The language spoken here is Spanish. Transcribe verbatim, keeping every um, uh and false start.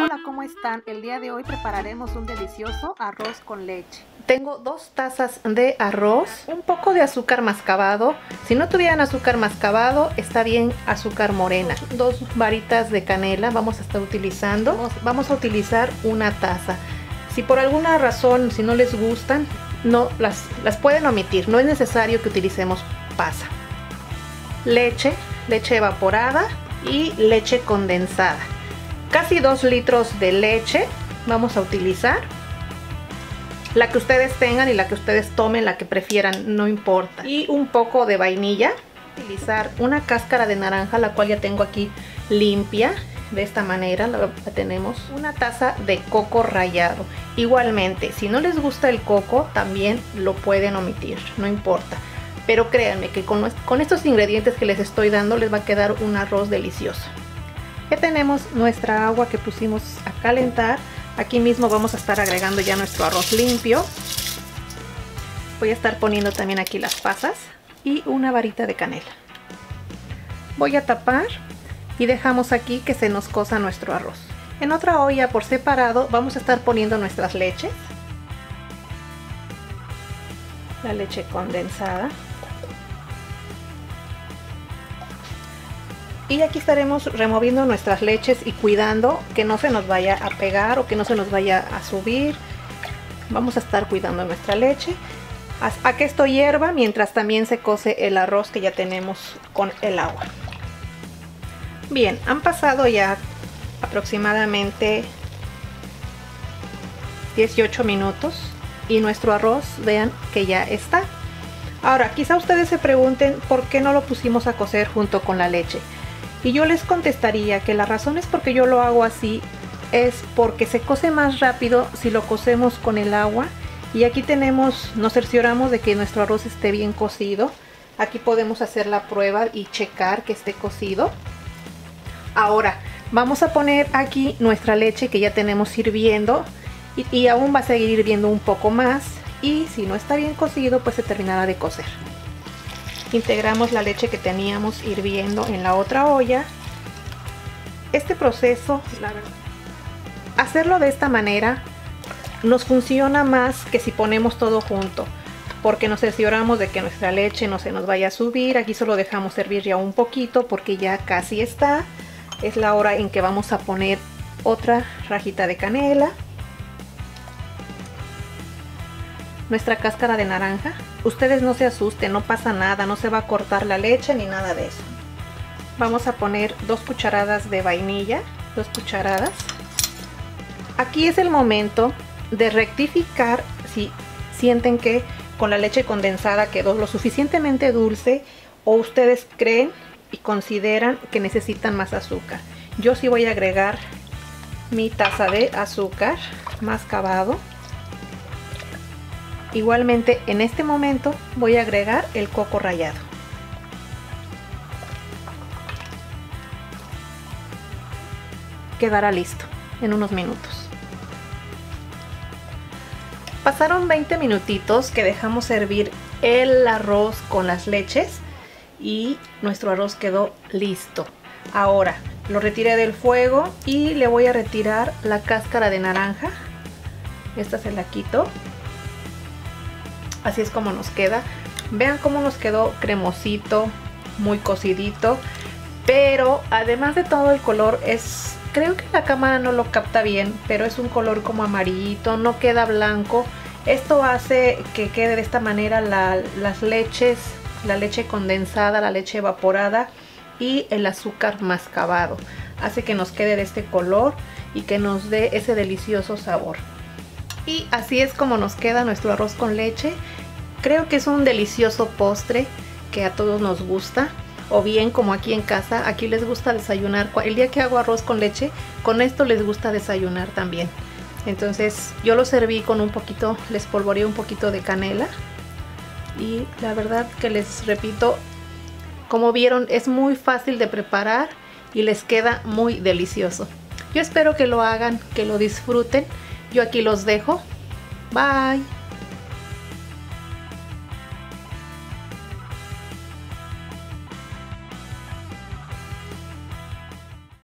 Hola, ¿cómo están? El día de hoy prepararemos un delicioso arroz con leche. Tengo dos tazas de arroz, un poco de azúcar mascabado. Si no tuvieran azúcar mascabado, está bien azúcar morena. Dos varitas de canela vamos a estar utilizando. Vamos, vamos a utilizar una taza. Si por alguna razón, si no les gustan, no las, las pueden omitir. No es necesario que utilicemos pasa. Leche, leche evaporada y leche condensada. Casi dos litros de leche vamos a utilizar. La que ustedes tengan y la que ustedes tomen, la que prefieran, no importa. Y un poco de vainilla. Utilizar una cáscara de naranja, la cual ya tengo aquí limpia. De esta manera la, la tenemos. Una taza de coco rallado. Igualmente, si no les gusta el coco, también lo pueden omitir, no importa. Pero créanme que con, con estos ingredientes que les estoy dando les va a quedar un arroz delicioso. Ya tenemos nuestra agua que pusimos a calentar. Aquí mismo vamos a estar agregando ya nuestro arroz limpio. Voy a estar poniendo también aquí las pasas y una varita de canela. Voy a tapar y dejamos aquí que se nos cosa nuestro arroz. En otra olla por separado vamos a estar poniendo nuestras leches. La leche condensada. Y aquí estaremos removiendo nuestras leches y cuidando que no se nos vaya a pegar o que no se nos vaya a subir. Vamos a estar cuidando nuestra leche a que esto hierva mientras también se cose el arroz que ya tenemos con el agua. Bien, han pasado ya aproximadamente dieciocho minutos y nuestro arroz, vean que ya está. Ahora, quizá ustedes se pregunten por qué no lo pusimos a cocer junto con la leche. Y yo les contestaría que la razón es porque yo lo hago así, es porque se cose más rápido si lo cocemos con el agua. Y aquí tenemos, nos cercioramos de que nuestro arroz esté bien cocido. Aquí podemos hacer la prueba y checar que esté cocido. Ahora, vamos a poner aquí nuestra leche que ya tenemos hirviendo. Y, y aún va a seguir hirviendo un poco más. Y si no está bien cocido, pues se terminará de cocer. Integramos la leche que teníamos hirviendo en la otra olla. Este proceso, la verdad, hacerlo de esta manera nos funciona más que si ponemos todo junto, porque nos cercioramos de que nuestra leche no se nos vaya a subir. Aquí solo dejamos hervir ya un poquito porque ya casi está. Es la hora en que vamos a poner otra rajita de canela, nuestra cáscara de naranja. Ustedes no se asusten, no pasa nada, no se va a cortar la leche ni nada de eso. Vamos a poner dos cucharadas de vainilla, dos cucharadas. Aquí es el momento de rectificar si sienten que con la leche condensada quedó lo suficientemente dulce o ustedes creen y consideran que necesitan más azúcar. Yo sí voy a agregar mi taza de azúcar mascabado. Igualmente en este momento voy a agregar el coco rallado. Quedará listo en unos minutos. Pasaron veinte minutitos que dejamos hervir el arroz con las leches y nuestro arroz quedó listo. Ahora lo retiré del fuego y le voy a retirar la cáscara de naranja. Esta se la quito. Así es como nos queda. Vean cómo nos quedó cremosito, muy cocidito. Pero además de todo el color es... Creo que la cámara no lo capta bien, pero es un color como amarillito, no queda blanco. Esto hace que quede de esta manera la, las leches, la leche condensada, la leche evaporada y el azúcar mascabado. Hace que nos quede de este color y que nos dé ese delicioso sabor. Y así es como nos queda nuestro arroz con leche. Creo que es un delicioso postre que a todos nos gusta. O bien como aquí en casa, aquí les gusta desayunar. El día que hago arroz con leche, con esto les gusta desayunar también. Entonces yo lo serví con un poquito, les polvoreé un poquito de canela. Y la verdad que les repito, como vieron es muy fácil de preparar y les queda muy delicioso. Yo espero que lo hagan, que lo disfruten. Yo aquí los dejo. Bye.